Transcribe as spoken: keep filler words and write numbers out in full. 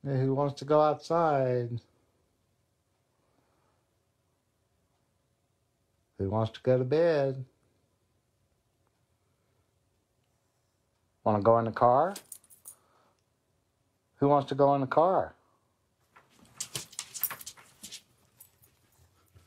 Who wants to go outside? Who wants to go to bed? Want to go in the car? Who wants to go in the car?